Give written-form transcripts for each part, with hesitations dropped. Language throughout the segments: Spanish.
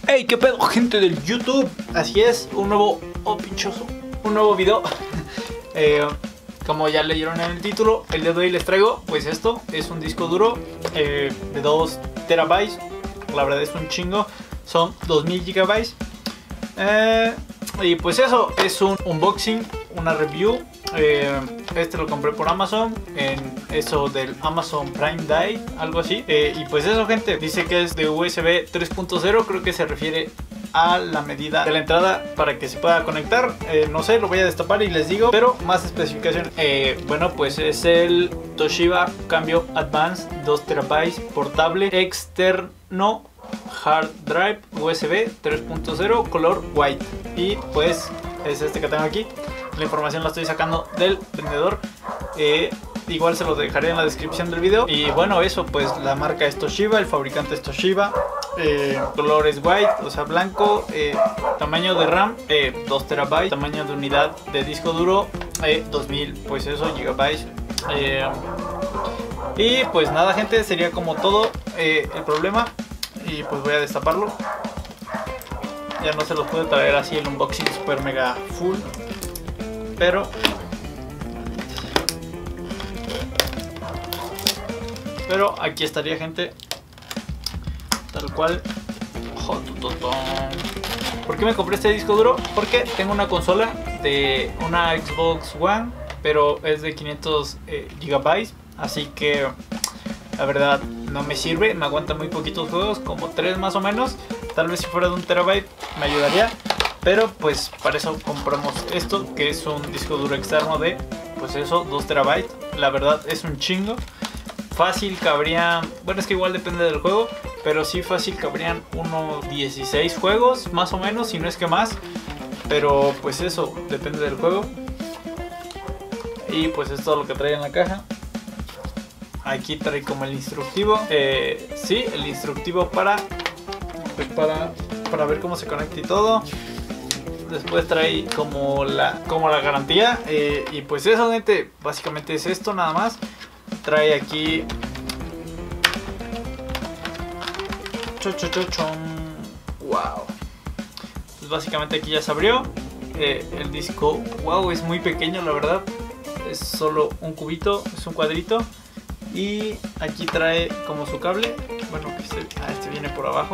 Hey, qué pedo, gente del YouTube. Así es, un nuevo, pinchoso, un nuevo video. Como ya leyeron en el título, el día de hoy les traigo, pues esto es un disco duro de 2 terabytes. La verdad es un chingo, son 2000 gigabytes. Y pues eso, es un unboxing, una review. Este lo compré por Amazon, en eso del Amazon Prime Day, algo así. Y pues eso, gente, dice que es de USB 3.0, creo que se refiere a la medida de la entrada para que se pueda conectar. No sé, lo voy a destapar y les digo, pero más especificaciones. Bueno, pues es el Toshiba Cambio Advance 2 terabytes portable externo hard drive USB 3.0 color white. Y pues es este que tengo aquí. La información la estoy sacando del vendedor. Igual se lo dejaré en la descripción del video. Y bueno, eso, pues la marca es Toshiba, el fabricante es Toshiba. Color es white, o sea blanco. Tamaño de RAM 2 terabytes. Tamaño de unidad de disco duro 2000, pues eso, gigabytes. Y pues nada, gente, sería como todo el problema. Y pues voy a destaparlo. Ya no se los pude traer así el unboxing super mega full, pero aquí estaría, gente, tal cual. ¿Por qué me compré este disco duro? Porque tengo una consola de una Xbox One, pero es de 500 gigabytes, así que la verdad no me sirve, me aguanta muy poquitos juegos, como 3 más o menos. Tal vez si fuera de 1 terabyte me ayudaría, pero pues para eso compramos esto, que es un disco duro externo de, pues eso, 2 terabytes. La verdad es un chingo. Fácil cabrían, bueno, es que igual depende del juego, pero sí fácil cabrían unos 16 juegos más o menos, si no es que más. Pero pues eso, depende del juego. Y pues es todo lo que trae en la caja. Aquí trae como el instructivo, sí, el instructivo para ver cómo se conecta y todo. Después trae como la garantía. Y pues eso, gente, básicamente es esto nada más. Trae aquí wow. Pues básicamente aquí ya se abrió el disco. Wow, es muy pequeño, la verdad. Es solo un cubito, es un cuadrito. Y aquí trae como su cable. Bueno, este viene por abajo.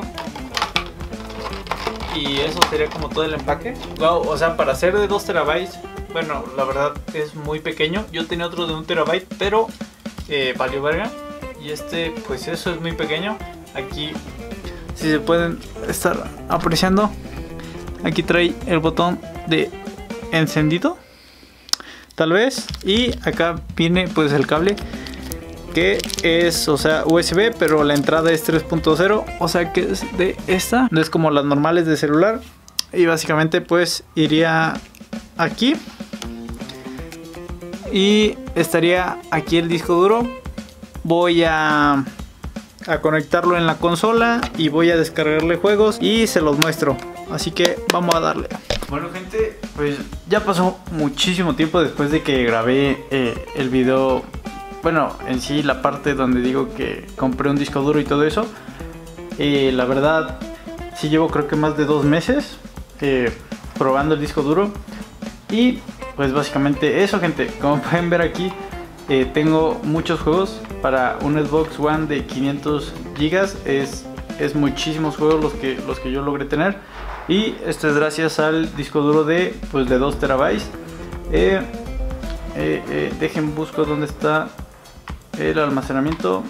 Y eso sería como todo el empaque. Wow, o sea, para ser de 2 terabytes, bueno, la verdad es muy pequeño. Yo tenía otro de 1 terabyte, pero valió verga. Y este, pues eso, es muy pequeño. Aquí, si se pueden estar apreciando, aquí trae el botón de encendido, tal vez. Y acá viene pues el cable, que es, o sea, USB, pero la entrada es 3.0, o sea que es de esta, no es como las normales de celular. Y básicamente pues iría aquí y estaría aquí el disco duro. Voy a conectarlo en la consola y voy a descargarle juegos y se los muestro, así que vamos a darle. Bueno, gente, pues ya pasó muchísimo tiempo después de que grabé el video. Bueno, en sí la parte donde digo que compré un disco duro y todo eso. La verdad, sí llevo creo que más de 2 meses probando el disco duro. Y pues básicamente eso, gente. Como pueden ver aquí, tengo muchos juegos para un Xbox One de 500 gigas. Es muchísimos juegos los que yo logré tener. Y esto es gracias al disco duro de 2 terabytes. Dejen busco dónde está el almacenamiento.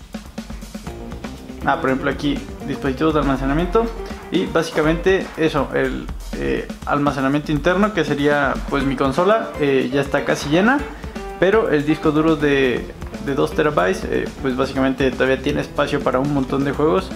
Por ejemplo aquí, dispositivos de almacenamiento. Y básicamente eso, el almacenamiento interno, que sería pues mi consola, ya está casi llena. Pero el disco duro de 2 terabytes pues básicamente todavía tiene espacio para un montón de juegos.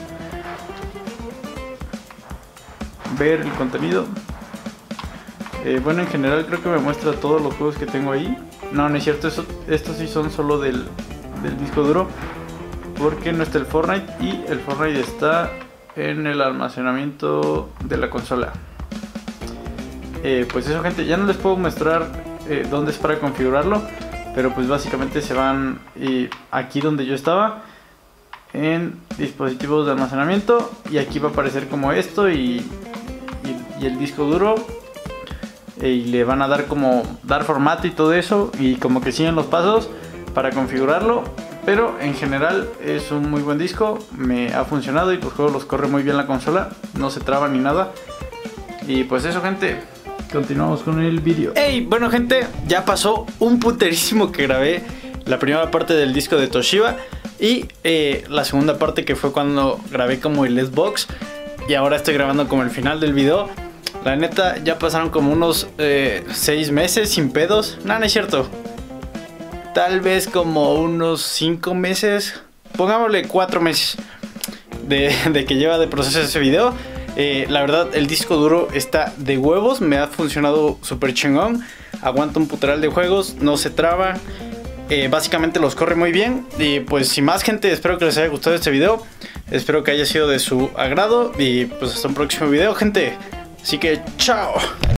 Ver el contenido. Bueno, en general creo que me muestra todos los juegos que tengo ahí. No, no es cierto, estos sí son solo del disco duro, porque no está el Fortnite, y el Fortnite está en el almacenamiento de la consola. Pues eso, gente, ya no les puedo mostrar dónde es para configurarlo, pero pues básicamente se van aquí donde yo estaba. en dispositivos de almacenamiento, y aquí va a aparecer como esto y el disco duro, y le van a dar dar formato y todo eso, y como que siguen los pasos para configurarlo. Pero en general es un muy buen disco, me ha funcionado y los juegos los corre muy bien la consola, no se traba ni nada. Y pues eso, gente, continuamos con el vídeo. Hey, bueno, gente, ya pasó un puterísimo que grabé la primera parte del disco de Toshiba y la segunda parte, que fue cuando grabé como el Xbox, y ahora estoy grabando como el final del video. La neta, ya pasaron como unos 6 meses sin pedos. No, no es cierto. Tal vez como unos 5 meses. Pongámosle 4 meses de que lleva de proceso ese video. La verdad, el disco duro está de huevos. Me ha funcionado súper chingón. Aguanta un puteral de juegos. No se traba. Básicamente los corre muy bien. Y pues sin más, gente, espero que les haya gustado este video. Espero que haya sido de su agrado. Y pues hasta un próximo video, gente. Así que chao.